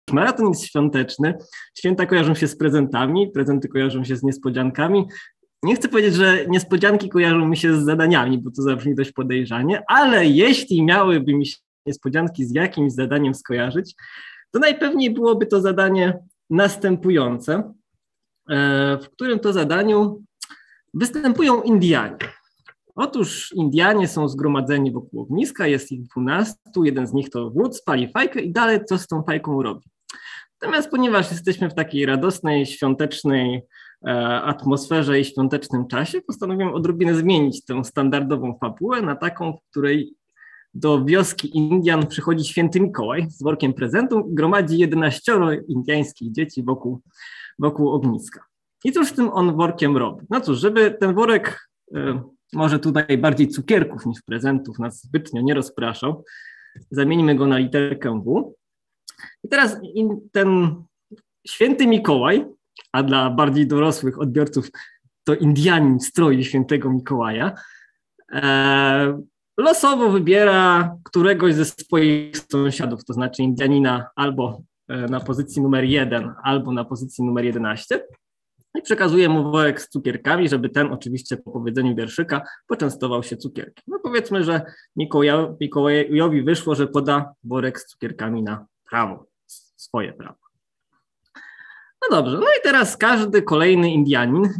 maraton jest świąteczny, święta kojarzą się z prezentami, prezenty kojarzą się z niespodziankami. Nie chcę powiedzieć, że niespodzianki kojarzą mi się z zadaniami, bo to zabrzmi dość podejrzanie, ale jeśli miałyby mi się niespodzianki z jakimś zadaniem skojarzyć, to najpewniej byłoby to zadanie następujące, w którym to zadaniu występują Indianie. Otóż Indianie są zgromadzeni wokół ogniska, jest ich 12, jeden z nich to wódz, pali fajkę i dalej co z tą fajką robi. Natomiast ponieważ jesteśmy w takiej radosnej, świątecznej atmosferze i świątecznym czasie, postanowiłem odrobinę zmienić tę standardową fabułę na taką, w której do wioski Indian przychodzi święty Mikołaj z workiem prezentów i gromadzi 11 indiańskich dzieci wokół ogniska. I cóż z tym on workiem robi? No cóż, żeby ten worek może tutaj bardziej cukierków niż prezentów nas zbytnio nie rozpraszał, zamienimy go na literkę W. I teraz ten święty Mikołaj, a dla bardziej dorosłych odbiorców to Indianin w stroju świętego Mikołaja, losowo wybiera któregoś ze swoich sąsiadów, to znaczy Indianina albo na pozycji numer 1, albo na pozycji numer 11 i przekazuje mu worek z cukierkami, żeby ten oczywiście po powiedzeniu wierszyka poczęstował się cukierkiem. No powiedzmy, że Mikołajowi wyszło, że poda worek z cukierkami na prawo, swoje prawo. No dobrze, no i teraz każdy kolejny Indianin,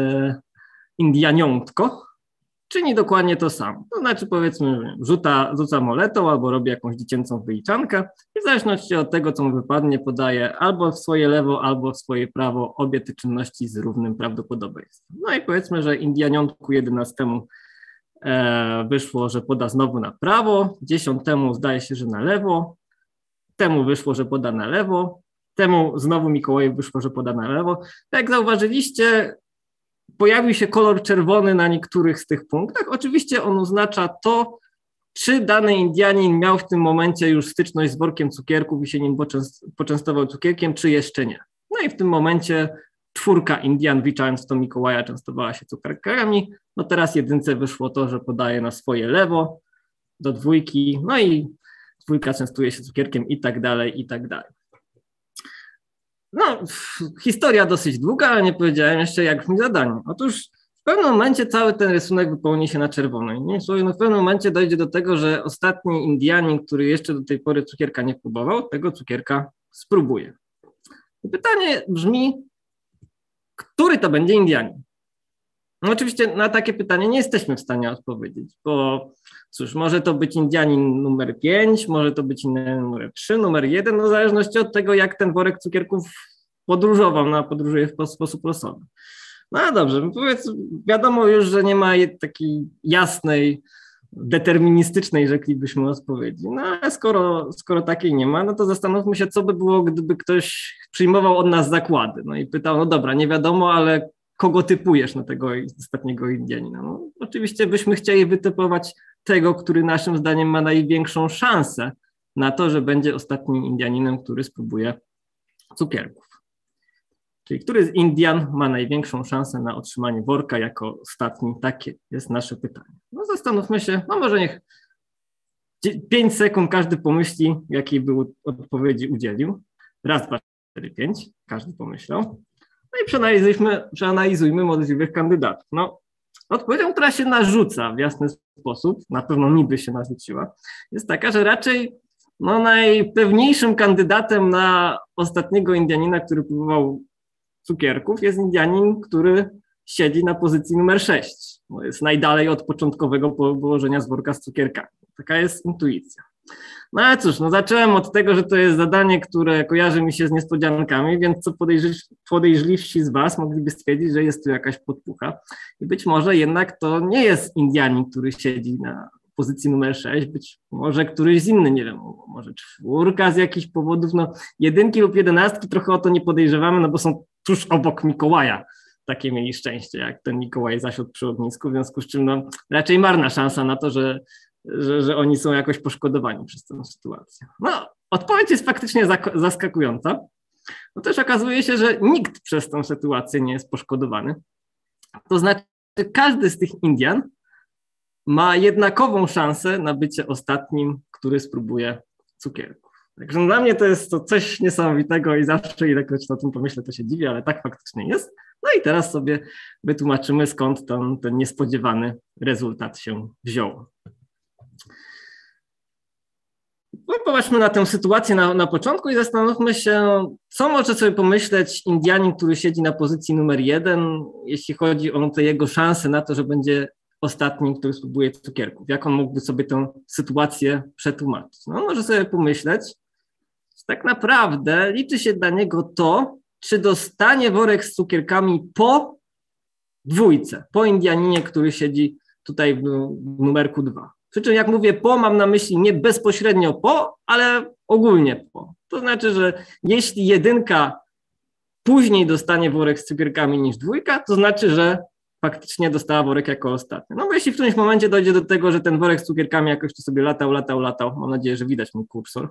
Indianiątko, czyni dokładnie to samo. To znaczy powiedzmy, rzuca moletą albo robi jakąś dziecięcą wyliczankę i w zależności od tego, co mu wypadnie, podaje albo w swoje lewo, albo w swoje prawo obie te czynności z równym prawdopodobieństwem. No i powiedzmy, że Indianiątku 11 wyszło, że poda znowu na prawo, 10 zdaje się, że na lewo, temu wyszło, że poda na lewo, temu znowu Mikołajowi wyszło, że poda na lewo. Tak jak zauważyliście, pojawił się kolor czerwony na niektórych z tych punktach. Oczywiście on oznacza to, czy dany Indianin miał w tym momencie już styczność z workiem cukierków i się nim poczęstował cukierkiem, czy jeszcze nie. No i w tym momencie 4 Indian, wliczając w to Mikołaja, częstowała się cukierkami. No teraz 1 wyszło to, że podaje na swoje lewo, do 2, no i 2 częstuje się cukierkiem i tak dalej, i tak dalej. No, historia dosyć długa, ale nie powiedziałem jeszcze, jak brzmi zadanie. Otóż w pewnym momencie cały ten rysunek wypełni się na czerwono. No, w pewnym momencie dojdzie do tego, że ostatni Indianin, który jeszcze do tej pory cukierka nie próbował, tego cukierka spróbuje. I pytanie brzmi, który to będzie Indianin? No oczywiście na takie pytanie nie jesteśmy w stanie odpowiedzieć, bo cóż, może to być Indianin numer 5, może to być Indianin numer 3, numer 1, no w zależności od tego, jak ten worek cukierków podróżował, no podróżuje w sposób losowy. No dobrze, wiadomo już, że nie ma takiej jasnej, deterministycznej, rzeklibyśmy, odpowiedzi. No ale skoro takiej nie ma, no to zastanówmy się, co by było, gdyby ktoś przyjmował od nas zakłady. No i pytał, no dobra, nie wiadomo, ale kogo typujesz na tego ostatniego Indianina? No, oczywiście byśmy chcieli wytypować tego, który naszym zdaniem ma największą szansę na to, że będzie ostatnim Indianinem, który spróbuje cukierków. Czyli który z Indian ma największą szansę na otrzymanie worka jako ostatni? Takie jest nasze pytanie. No zastanówmy się, no może niech 5 sekund każdy pomyśli, jakiej by odpowiedzi udzielił. Raz, 2, 4, 5, każdy pomyślał. No i przeanalizujmy możliwych kandydatów. No, odpowiedzią, która się narzuca w jasny sposób, na pewno niby się narzuciła, jest taka, że raczej najpewniejszym kandydatem na ostatniego Indianina, który próbował cukierków, jest Indianin, który siedzi na pozycji numer 6. Bo jest najdalej od początkowego położenia z worka z cukierkami. Taka jest intuicja. No ale cóż, zacząłem od tego, że to jest zadanie, które kojarzy mi się z niespodziankami, więc co podejrzliwsi z Was mogliby stwierdzić, że jest tu jakaś podpucha. I być może jednak to nie jest Indianin, który siedzi na pozycji numer 6, być może któryś z inny, nie wiem, może 4 z jakichś powodów, 1 lub 11 trochę o to nie podejrzewamy, no bo są tuż obok Mikołaja. Takie mieli szczęście, jak ten Mikołaj zasiadł przy ognisku, w związku z czym raczej marna szansa na to, że oni są jakoś poszkodowani przez tę sytuację. No, odpowiedź jest faktycznie zaskakująca. No też okazuje się, że nikt przez tę sytuację nie jest poszkodowany. To znaczy, że każdy z tych Indian ma jednakową szansę na bycie ostatnim, który spróbuje cukierków. Także dla mnie to jest to coś niesamowitego i zawsze ilekroć o tym pomyślę, to się dziwię, ale tak faktycznie jest. No i teraz sobie wytłumaczymy, skąd ten niespodziewany rezultat się wziął. Popatrzmy na tę sytuację na początku i zastanówmy się, co może sobie pomyśleć Indianin, który siedzi na pozycji numer 1, jeśli chodzi o te jego szanse na to, że będzie ostatnim, który spróbuje cukierków. Jak on mógłby sobie tę sytuację przetłumaczyć? No, może sobie pomyśleć, że tak naprawdę liczy się dla niego to, czy dostanie worek z cukierkami po dwójce, po Indianinie, który siedzi tutaj w numerku 2. Przy czym jak mówię po, mam na myśli nie bezpośrednio po, ale ogólnie po. To znaczy, że jeśli jedynka później dostanie worek z cukierkami niż dwójka, to znaczy, że faktycznie dostała worek jako ostatni. No bo jeśli w którymś momencie dojdzie do tego, że ten worek z cukierkami jakoś tu sobie latał, mam nadzieję, że widać mój kursor,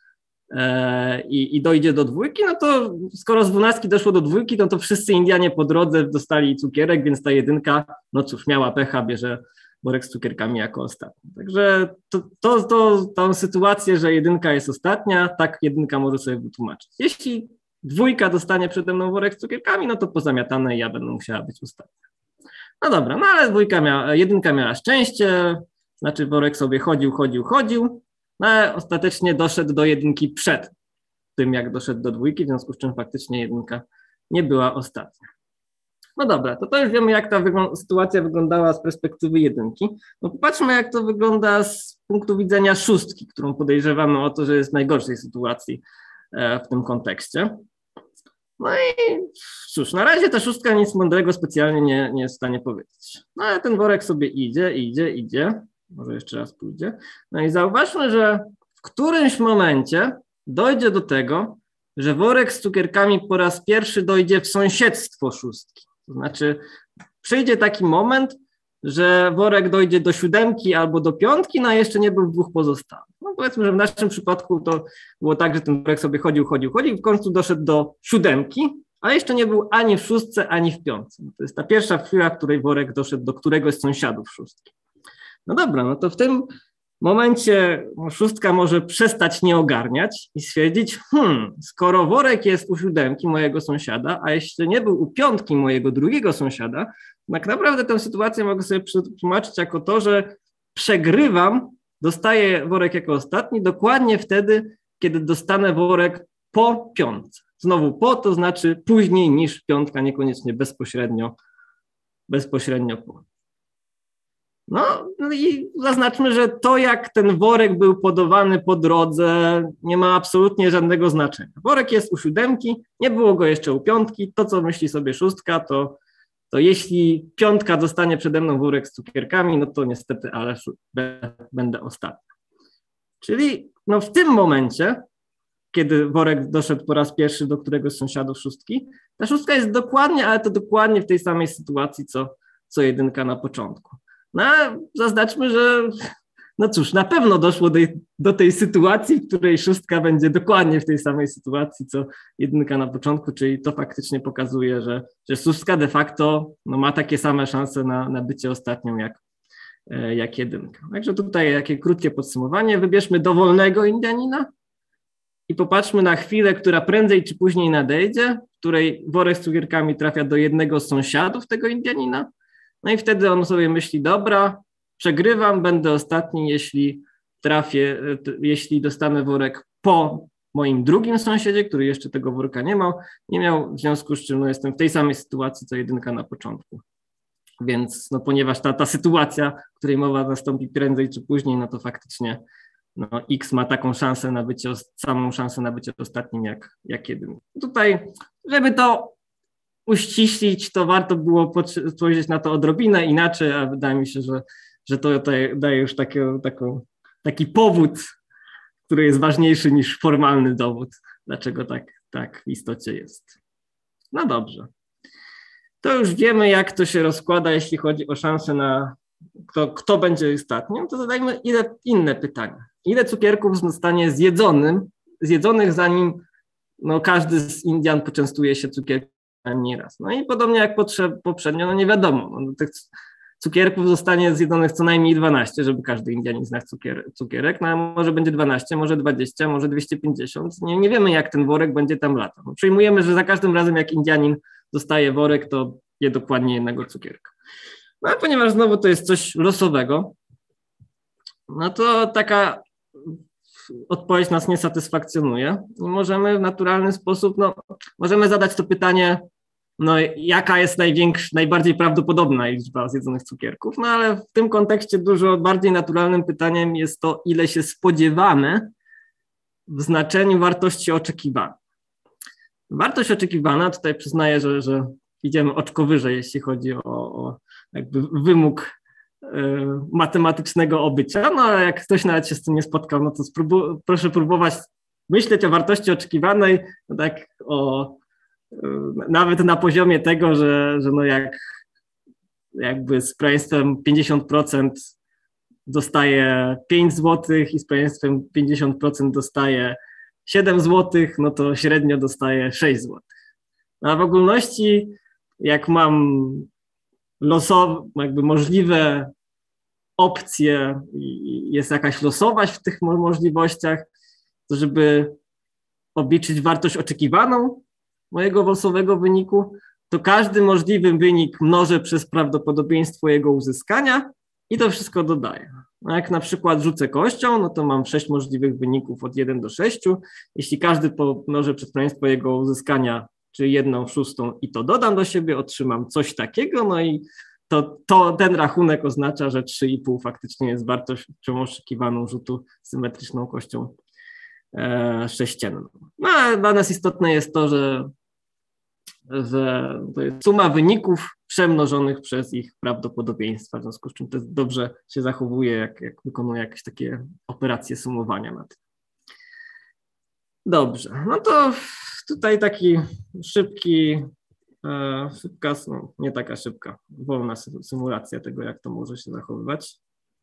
i dojdzie do dwójki, no to skoro z 12 doszło do dwójki, no to wszyscy Indianie po drodze dostali cukierek, więc ta jedynka, no cóż, miała pecha, bierze worek z cukierkami jako ostatni. Także tą sytuację, że jedynka jest ostatnia, tak jedynka może sobie wytłumaczyć. Jeśli dwójka dostanie przede mną worek z cukierkami, no to pozamiatane i ja będę musiała być ostatnia. No dobra, no ale jedynka miała szczęście, znaczy worek sobie chodził, no ale ostatecznie doszedł do jedynki przed tym, jak doszedł do dwójki, w związku z czym faktycznie jedynka nie była ostatnia. No dobra, to już wiemy, jak ta sytuacja wyglądała z perspektywy jedynki. No popatrzmy, jak to wygląda z punktu widzenia szóstki, którą podejrzewamy o to, że jest w najgorszej sytuacji w tym kontekście. No i cóż, na razie ta szóstka nic mądrego specjalnie nie jest w stanie powiedzieć. No ale ten worek sobie idzie. Może jeszcze raz pójdzie. No i zauważmy, że w którymś momencie dojdzie do tego, że worek z cukierkami po raz pierwszy dojdzie w sąsiedztwo szóstki. To znaczy przyjdzie taki moment, że worek dojdzie do 7 albo do 5, no a jeszcze nie był w 2 pozostałych. No powiedzmy, że w naszym przypadku to było tak, że ten worek sobie chodził, w końcu doszedł do 7, ale jeszcze nie był ani w 6, ani w 5. To jest ta pierwsza chwila, w której worek doszedł do któregoś z sąsiadów szóstki. No dobra, no to w tym momencie szóstka może przestać nie ogarniać i stwierdzić, skoro worek jest u 7 mojego sąsiada, a jeszcze nie był u 5 mojego drugiego sąsiada, tak naprawdę tę sytuację mogę sobie przetłumaczyć jako to, że przegrywam, dostaję worek jako ostatni dokładnie wtedy, kiedy dostanę worek po 5. Znowu po, to znaczy później niż 5, niekoniecznie bezpośrednio po. No i zaznaczmy, że to, jak ten worek był podawany po drodze, nie ma absolutnie żadnego znaczenia. Worek jest u 7, nie było go jeszcze u 5, to co myśli sobie szóstka, to jeśli 5 dostanie przede mną worek z cukierkami, no to niestety, ale będę ostatni. Czyli no w tym momencie, kiedy worek doszedł po raz pierwszy do któregoś z sąsiadów szóstki, ta szóstka jest dokładnie w tej samej sytuacji, co jedynka na początku. No zaznaczmy, że no cóż, na pewno doszło do tej sytuacji, w której szóstka będzie dokładnie w tej samej sytuacji, co jedynka na początku, czyli to faktycznie pokazuje, że szóstka de facto no, ma takie same szanse na bycie ostatnią jak jedynka. Także tutaj takie krótkie podsumowanie. Wybierzmy dowolnego Indianina i popatrzmy na chwilę, która prędzej czy później nadejdzie, w której worek z cukierkami trafia do jednego z sąsiadów tego Indianina. No i wtedy on sobie myśli, dobra, przegrywam, będę ostatni, jeśli dostanę worek po moim drugim sąsiedzie, który jeszcze tego worka nie miał, w związku z czym no, jestem w tej samej sytuacji, co jedynka na początku. Więc no, ponieważ ta sytuacja, w której mowa nastąpi prędzej czy później, no to faktycznie no, X ma taką szansę samą szansę na bycie ostatnim jak jedynka. Tutaj, żeby to uściślić, to warto było spojrzeć na to odrobinę inaczej, a wydaje mi się, że to daje już taki powód, który jest ważniejszy niż formalny dowód, dlaczego tak w istocie jest. No dobrze. To już wiemy, jak to się rozkłada, jeśli chodzi o szansę na kto będzie ostatnim, to zadajmy inne pytania. Ile cukierków zostanie zjedzonych, zanim no, każdy z Indian poczęstuje się cukierkiem raz. No i podobnie jak poprzednio, no nie wiadomo. No, cukierków zostanie zjedzonych co najmniej 12, żeby każdy Indianin znał cukierek, no a może będzie 12, może 20, może 250. Nie wiemy, jak ten worek będzie tam latał. No, przyjmujemy, że za każdym razem, jak Indianin dostaje worek, to je dokładnie jednego cukierka. No a ponieważ znowu to jest coś losowego, no to taka odpowiedź nas nie satysfakcjonuje i możemy w naturalny sposób, możemy zadać to pytanie, jaka jest najbardziej prawdopodobna liczba zjedzonych cukierków, ale w tym kontekście dużo bardziej naturalnym pytaniem jest to, ile się spodziewamy w znaczeniu wartości oczekiwanej. Wartość oczekiwana, tutaj przyznaję, że idziemy oczko wyżej, jeśli chodzi o jakby wymóg matematycznego obycia, ale jak ktoś nawet się z tym nie spotkał, no to proszę próbować myśleć o wartości oczekiwanej, tak nawet na poziomie tego, że jakby z prawieństwem 50% dostaje 5 zł i z prawieństwem 50% dostaje 7 zł, no to średnio dostaje 6 zł. A w ogólności, jak mam losowe, jakby możliwe opcje i jest jakaś losowość w tych możliwościach, to żeby obliczyć wartość oczekiwaną mojego losowego wyniku, to każdy możliwy wynik mnożę przez prawdopodobieństwo jego uzyskania i to wszystko dodaję. No jak na przykład rzucę kością, no to mam 6 możliwych wyników od 1 do 6. Jeśli każdy pomnożę przez prawdopodobieństwo jego uzyskania, czyli 1/6 i to dodam do siebie, otrzymam coś takiego, no i ten rachunek oznacza, że 3,5 faktycznie jest wartością oczekiwaną rzutu symetryczną kością sześcienną. No ale dla nas istotne jest to, że to jest suma wyników przemnożonych przez ich prawdopodobieństwa, w związku z czym to dobrze się zachowuje, jak wykonuje jakieś takie operacje sumowania na tym. Dobrze, no to tutaj taki nie taka szybka, wolna symulacja tego, jak to może się zachowywać.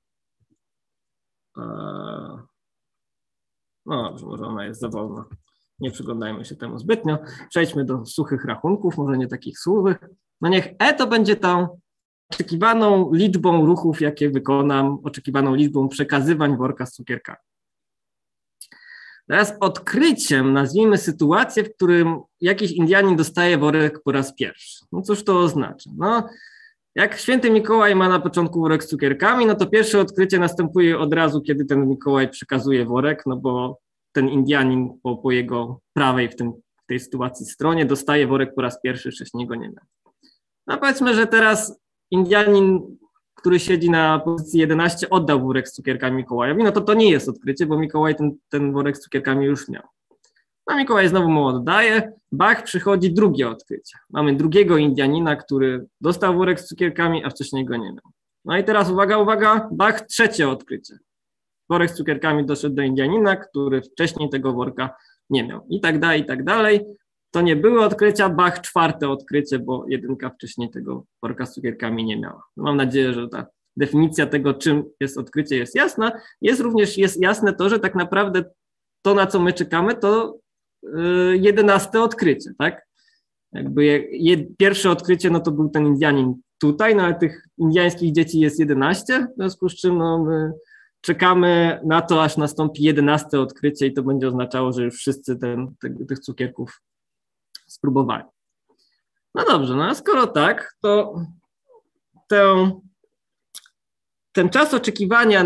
No dobrze, może ona jest za wolna. Nie przyglądajmy się temu zbytnio. Przejdźmy do suchych rachunków, może nie takich suchych. No niech to będzie tą oczekiwaną liczbą ruchów, jakie wykonam, oczekiwaną liczbą przekazywań worka z cukierkami. Teraz odkryciem nazwijmy sytuację, w którym jakiś Indianin dostaje worek po raz pierwszy. No cóż to oznacza? No, jak święty Mikołaj ma na początku worek z cukierkami, no to pierwsze odkrycie następuje od razu, kiedy ten Mikołaj przekazuje worek, no bo ten Indianin po jego prawej w tej sytuacji stronie dostaje worek po raz pierwszy, wcześniej go nie miał. No powiedzmy, że teraz Indianin, który siedzi na pozycji 11, oddał worek z cukierkami Mikołajowi, no to nie jest odkrycie, bo Mikołaj ten worek z cukierkami już miał. No Mikołaj znowu mu oddaje, bach, przychodzi drugie odkrycie. Mamy drugiego Indianina, który dostał worek z cukierkami, a wcześniej go nie miał. No i teraz uwaga, bach, trzecie odkrycie. Worek z cukierkami doszedł do Indianina, który wcześniej tego worka nie miał. I tak dalej. To nie były odkrycia, bach, czwarte odkrycie, bo jedynka wcześniej tego worka z cukierkami nie miała. Mam nadzieję, że ta definicja tego, czym jest odkrycie, jest jasna. Jest jasne to, że tak naprawdę to, na co my czekamy, to 11 odkrycie, tak? Jakby pierwsze odkrycie, no to był ten Indianin tutaj, no ale tych indiańskich dzieci jest 11, w związku z czym my czekamy na to, aż nastąpi 11 odkrycie i to będzie oznaczało, że już wszyscy tych cukierków spróbowali. No dobrze, no a skoro tak, to ten czas oczekiwania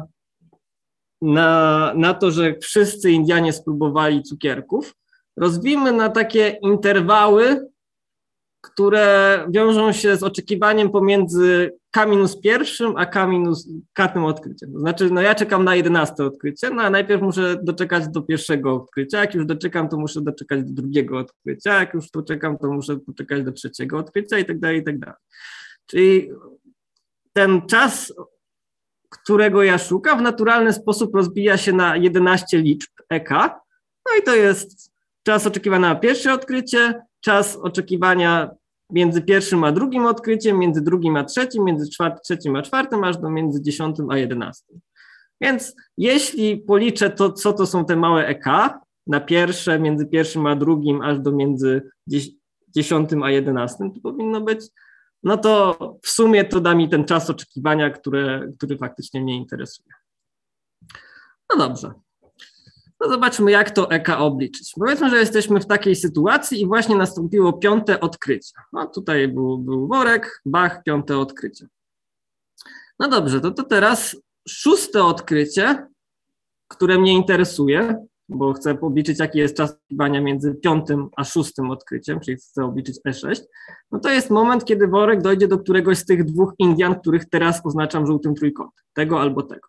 na to, że wszyscy Indianie spróbowali cukierków, rozbijmy na takie interwały, które wiążą się z oczekiwaniem pomiędzy K-1 a K odkryciem. To znaczy, no ja czekam na 11 odkrycie, no a najpierw muszę doczekać do pierwszego odkrycia, jak już doczekam, to muszę doczekać do drugiego odkrycia, jak już doczekam, to muszę doczekać do trzeciego odkrycia i tak dalej, i tak dalej. Czyli ten czas, którego ja szukam, w naturalny sposób rozbija się na 11 liczb EK, no i to jest czas oczekiwania na pierwsze odkrycie, czas oczekiwania między pierwszym a drugim odkryciem, między drugim a trzecim, między trzecim a czwartym, aż do między 10 a 11. Więc jeśli policzę to, co to są te małe EK, na pierwsze, między pierwszym a drugim, aż do między 10 a 11, to powinno być no to w sumie to da mi ten czas oczekiwania, który faktycznie mnie interesuje. No dobrze. No zobaczmy, jak to EK obliczyć. Powiedzmy, że jesteśmy w takiej sytuacji i właśnie nastąpiło 5. odkrycie. No tutaj był worek, bach, 5. odkrycie. No dobrze, to teraz 6. odkrycie, które mnie interesuje, bo chcę obliczyć, jaki jest czas oczekiwania między 5. a 6. odkryciem, czyli chcę obliczyć E6, no to jest moment, kiedy worek dojdzie do któregoś z tych 2 Indian, których teraz oznaczam żółtym trójkątem, tego albo tego.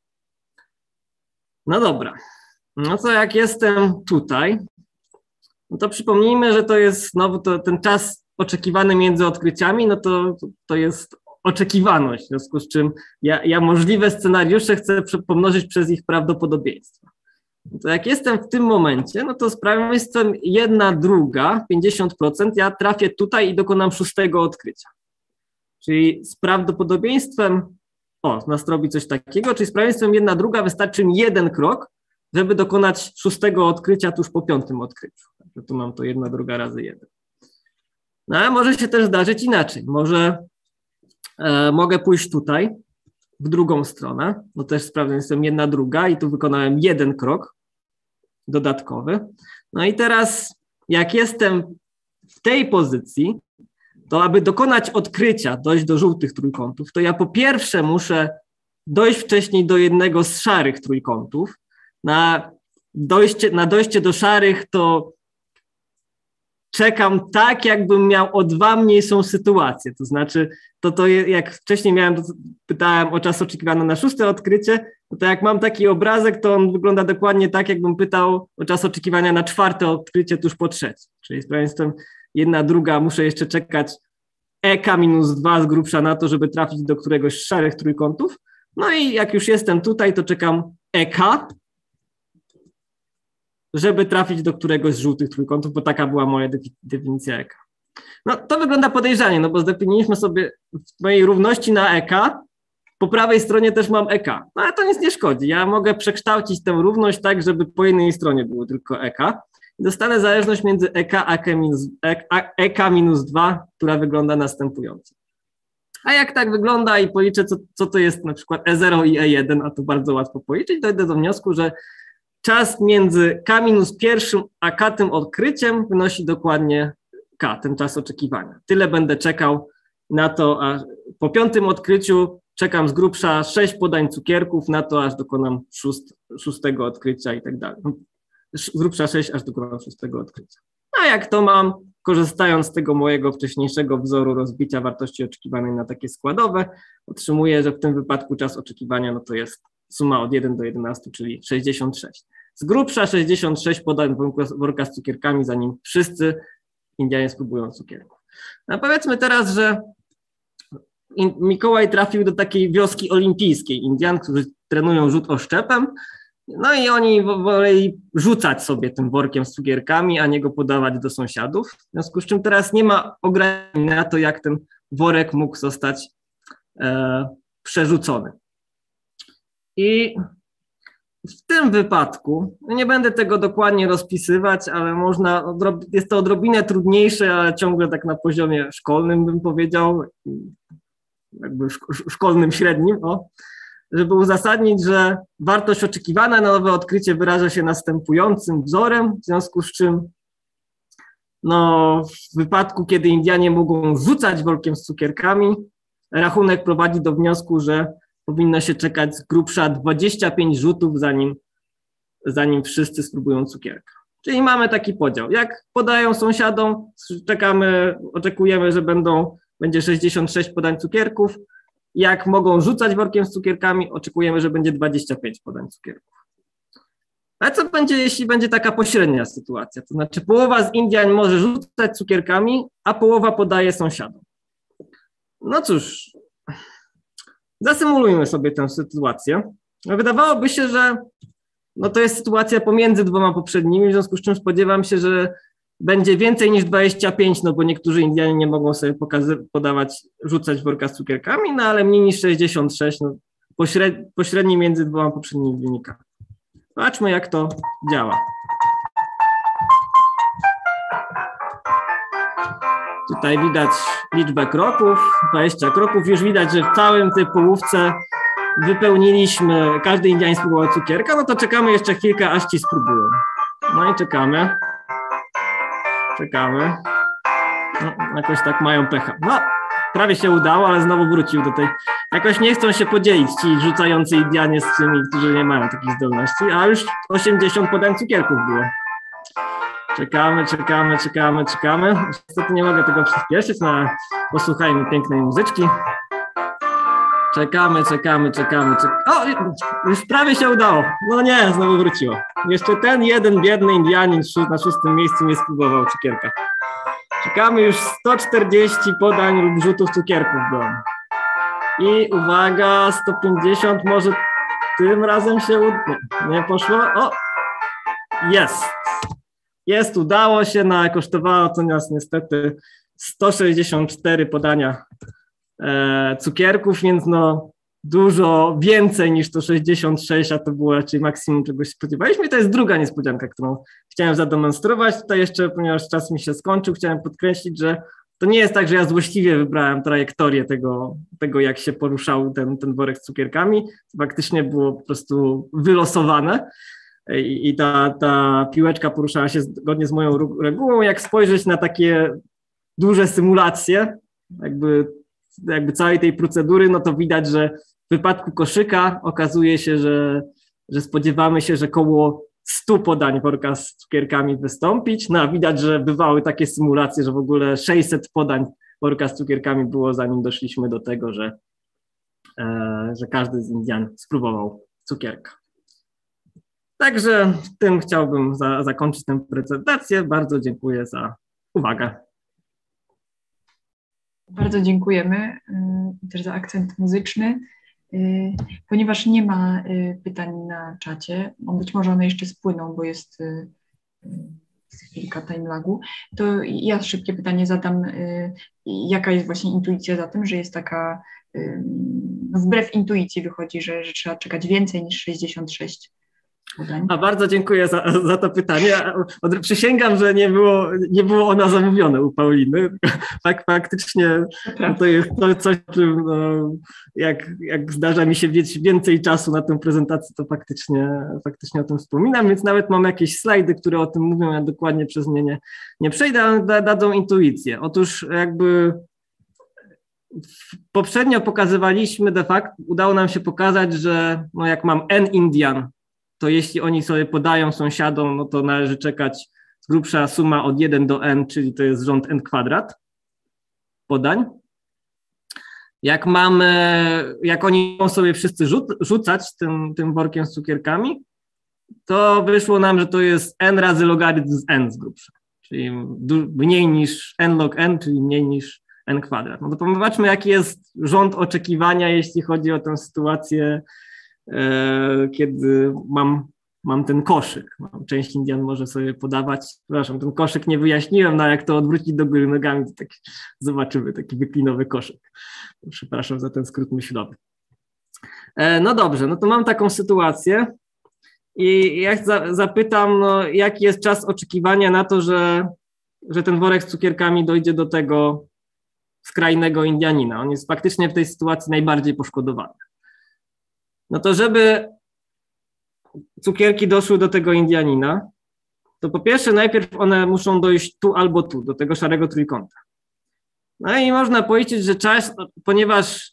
No dobra, no to jak jestem tutaj, no to przypomnijmy, że to jest znowu ten czas oczekiwany między odkryciami, no to jest oczekiwaność, w związku z czym ja możliwe scenariusze chcę pomnożyć przez ich prawdopodobieństwo. To jak jestem w tym momencie, no to z prawieństwem 1/2, 50%, ja trafię tutaj i dokonam 6. odkrycia. Czyli z prawdopodobieństwem, nas robi coś takiego, czyli z prawieństwem 1/2 wystarczy mi 1 krok, żeby dokonać 6. odkrycia tuż po 5. odkryciu. Także tu mam to 1/2 razy 1. No ale może się też zdarzyć inaczej. Może mogę pójść tutaj, w drugą stronę, no też z prawieństwem 1/2 i tu wykonałem 1 krok dodatkowy. No i teraz jak jestem w tej pozycji, to aby dokonać odkrycia, dojść do żółtych trójkątów, to ja po pierwsze muszę dojść wcześniej do jednego z szarych trójkątów. Na dojście do szarych to czekam tak, jakbym miał o 2 mniejszą sytuację. To znaczy, to jak wcześniej pytałem o czas oczekiwany na 6. odkrycie, to jak mam taki obrazek, to on wygląda dokładnie tak, jakbym pytał o czas oczekiwania na 4. odkrycie tuż po 3. Czyli z prawieństwem 1/2 muszę jeszcze czekać EK-2 z grubsza na to, żeby trafić do któregoś z szarych trójkątów. No i jak już jestem tutaj, to czekam EK, żeby trafić do któregoś z żółtych trójkątów, bo taka była moja definicja EK. No to wygląda podejrzanie, no bo zdefiniowaliśmy sobie w mojej równości na EK, po prawej stronie też mam EK, no ale to nic nie szkodzi. Ja mogę przekształcić tę równość tak, żeby po jednej stronie było tylko EK i dostanę zależność między EK a EK-2, która wygląda następująco. A jak tak wygląda i policzę, co to jest na przykład E0 i E1, a to bardzo łatwo policzyć, dojdę do wniosku, że czas między K-1 a K tym odkryciem wynosi dokładnie K, ten czas oczekiwania. Tyle będę czekał na to, a po 5. odkryciu czekam z grubsza 6 podań cukierków na to, aż dokonam 6. odkrycia i tak dalej. Z grubsza 6, aż dokonam 6. odkrycia. A jak to mam, korzystając z tego mojego wcześniejszego wzoru rozbicia wartości oczekiwanej na takie składowe, otrzymuję, że w tym wypadku czas oczekiwania no to jest suma od 1 do 11, czyli 66. Z grubsza 66 podań worka z cukierkami, zanim wszyscy Indianie spróbują cukierków. No powiedzmy teraz, że Mikołaj trafił do takiej wioski olimpijskiej Indian, którzy trenują rzut oszczepem, no i oni woleli rzucać sobie tym workiem z cukierkami, a nie go podawać do sąsiadów, w związku z czym teraz nie ma ograniczeń na to, jak ten worek mógł zostać przerzucony. I w tym wypadku, nie będę tego dokładnie rozpisywać, ale jest to odrobinę trudniejsze, ale ciągle tak na poziomie szkolnym bym powiedział, jakby szkolnym średnim, żeby uzasadnić, że wartość oczekiwana na nowe odkrycie wyraża się następującym wzorem, w związku z czym w wypadku, kiedy Indianie mogą rzucać workiem z cukierkami, rachunek prowadzi do wniosku, że powinno się czekać z grubsza 25 rzutów, zanim wszyscy spróbują cukierka. Czyli mamy taki podział. Jak podają sąsiadom, oczekujemy, że będzie 66 podań cukierków. Jak mogą rzucać workiem z cukierkami, oczekujemy, że będzie 25 podań cukierków. Ale co będzie, jeśli będzie taka pośrednia sytuacja? To znaczy połowa z Indian może rzucać cukierkami, a połowa podaje sąsiadom. No cóż, zasymulujmy sobie tę sytuację. Wydawałoby się, że to jest sytuacja pomiędzy 2 poprzednimi, w związku z czym spodziewam się, że będzie więcej niż 25, bo niektórzy Indianie nie mogą sobie rzucać worka z cukierkami, ale mniej niż 66, pośredni między 2 poprzednimi wynikami. Zobaczmy, jak to działa. Tutaj widać liczbę kroków, 20 kroków. Już widać, że w całym tej połówce wypełniliśmy, każdy Indianin spróbował cukierka, no to czekamy jeszcze chwilkę, aż ci spróbują. No i czekamy. No, jakoś tak mają pecha. No, prawie się udało, ale znowu wrócił do tej. Jakoś nie chcą się podzielić ci rzucający Indianie z tymi, którzy nie mają takich zdolności, a już 80 podań cukierków było. Czekamy. Niestety nie mogę tego przyspieszyć, no ale posłuchajmy pięknej muzyczki. Czekamy. O, już prawie się udało. No nie, znowu wróciło. Jeszcze ten jeden biedny Indianin na 6. miejscu nie spróbował cukierka. Czekamy już 140 podań lub rzutów cukierków było. I uwaga, 150 może tym razem się nie poszło. O, jest, udało się, no ale kosztowało to nas niestety 164 podania cukierków, więc no dużo więcej niż to 66, a to było raczej maksimum, czego się spodziewaliśmy. I to jest druga niespodzianka, którą chciałem zademonstrować. Tutaj jeszcze, ponieważ czas mi się skończył, chciałem podkreślić, że to nie jest tak, że ja złośliwie wybrałem trajektorię tego jak się poruszał ten worek z cukierkami. To faktycznie było po prostu wylosowane i ta piłeczka poruszała się zgodnie z moją regułą. Jak spojrzeć na takie duże symulacje, jakby całej tej procedury, no to widać, że w wypadku koszyka okazuje się, że spodziewamy się, że koło 100 podań worka z cukierkami wystąpić, no a widać, że bywały takie symulacje, że w ogóle 600 podań worka z cukierkami było, zanim doszliśmy do tego, że każdy z Indian spróbował cukierka. Także tym chciałbym zakończyć tę prezentację. Bardzo dziękuję za uwagę. Bardzo dziękujemy też za akcent muzyczny. Ponieważ nie ma pytań na czacie, być może one jeszcze spłyną, bo jest chwilka timelagu, to ja szybkie pytanie zadam. Jaka jest właśnie intuicja za tym, że jest taka, no wbrew intuicji wychodzi, że trzeba czekać więcej niż 66 podań? A bardzo dziękuję za to pytanie. Przysięgam, że nie było ono zamówione u Pauliny. Tak, faktycznie to jest coś, czym jak zdarza mi się mieć więcej czasu na tę prezentację, to faktycznie o tym wspominam, więc nawet mam jakieś slajdy, które o tym mówią, ja dokładnie przez nie nie przejdę, ale dadzą intuicję. Otóż jakby poprzednio pokazywaliśmy de facto, udało nam się pokazać, że no jak mam n Indian, to jeśli oni sobie podają sąsiadom, no to należy czekać z grubsza suma od 1 do n, czyli to jest rząd n kwadrat podań. Jak oni mogą sobie wszyscy rzucać tym workiem z cukierkami, to wyszło nam, że to jest n razy logarytm z n z grubsza, czyli mniej niż n log n, czyli mniej niż n kwadrat. No to zobaczmy, jaki jest rząd oczekiwania, jeśli chodzi o tę sytuację, kiedy mam ten koszyk. Część Indian może sobie podawać, przepraszam, ten koszyk nie wyjaśniłem, no jak to odwrócić do góry nogami, to zobaczymy taki wyklinowy koszyk. Przepraszam za ten skrót myślowy. No dobrze, no to mam taką sytuację i ja zapytam, no, jaki jest czas oczekiwania na to, że ten worek z cukierkami dojdzie do tego skrajnego Indianina. On jest faktycznie w tej sytuacji najbardziej poszkodowany. No to żeby cukierki doszły do tego Indianina, to po pierwsze najpierw one muszą dojść tu albo tu, do tego szarego trójkąta. No i można powiedzieć, że czas, ponieważ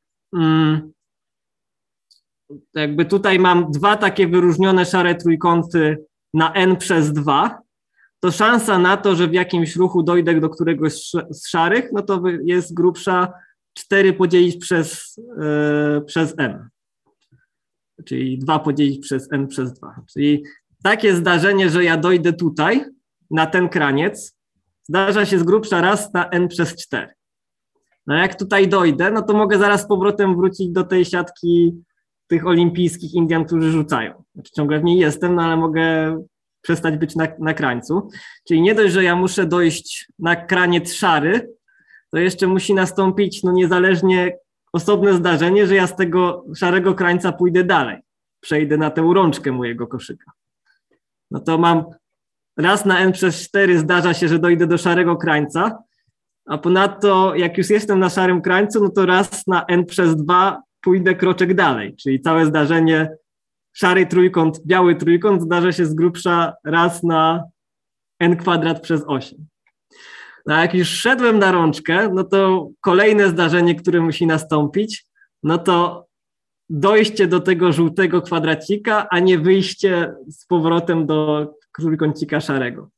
jakby tutaj mam dwa takie wyróżnione szare trójkąty na n przez 2, to szansa na to, że w jakimś ruchu dojdę do któregoś z szarych, no to jest grubsza 4 podzielić przez n. Czyli 2 podzielić przez n przez 2. Czyli takie zdarzenie, że ja dojdę tutaj, na ten kraniec, zdarza się z grubsza raz na n przez 4. No jak tutaj dojdę, no to mogę zaraz z powrotem wrócić do tej siatki tych olimpijskich Indian, którzy rzucają. Znaczy ciągle w niej jestem, no ale mogę przestać być na krańcu. Czyli nie dość, że ja muszę dojść na kraniec szary, to jeszcze musi nastąpić no niezależnie osobne zdarzenie, że ja z tego szarego krańca pójdę dalej. Przejdę na tę rączkę mojego koszyka. No to mam raz na n przez 4 zdarza się, że dojdę do szarego krańca, a ponadto jak już jestem na szarym krańcu, no to raz na n przez 2 pójdę kroczek dalej, czyli całe zdarzenie szary trójkąt, biały trójkąt zdarza się z grubsza raz na n kwadrat przez 8. No a jak już szedłem na rączkę, no to kolejne zdarzenie, które musi nastąpić, no to dojście do tego żółtego kwadracika, a nie wyjście z powrotem do trójkącika szarego.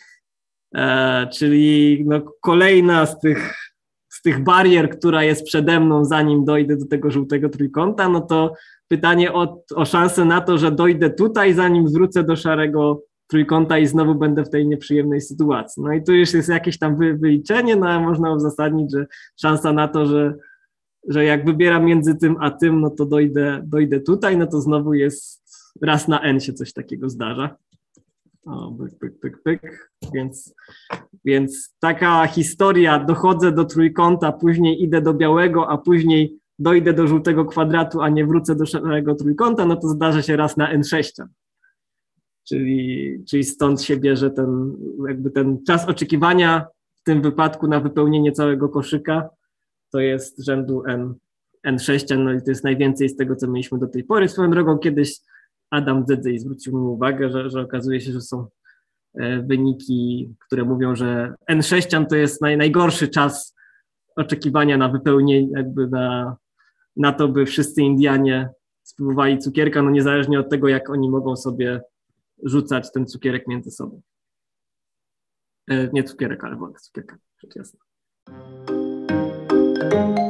Czyli no kolejna z tych barier, która jest przede mną, zanim dojdę do tego żółtego trójkąta, no to pytanie o szansę na to, że dojdę tutaj, zanim wrócę do szarego trójkąta i znowu będę w tej nieprzyjemnej sytuacji. No i tu już jest jakieś tam wyliczenie, no a można uzasadnić, że szansa na to, że jak wybieram między tym a tym, no to dojdę tutaj, no to znowu jest raz na n się coś takiego zdarza. O, pyk. Więc taka historia, dochodzę do trójkąta, później idę do białego, a później dojdę do żółtego kwadratu, a nie wrócę do szarego trójkąta, no to zdarza się raz na n6. Czyli stąd się bierze ten czas oczekiwania w tym wypadku na wypełnienie całego koszyka, to jest rzędu n6, no i to jest najwięcej z tego, co mieliśmy do tej pory. Swoją drogą kiedyś Adam Dzedzyj zwrócił mi uwagę, że okazuje się, że są wyniki, które mówią, że n6 to jest najgorszy czas oczekiwania na wypełnienie, jakby na to, by wszyscy Indianie spróbowali cukierka, no niezależnie od tego, jak oni mogą sobie rzucać ten cukierek między sobą. Nie cukierek, ale wodę, cukierka, rzecz jasna.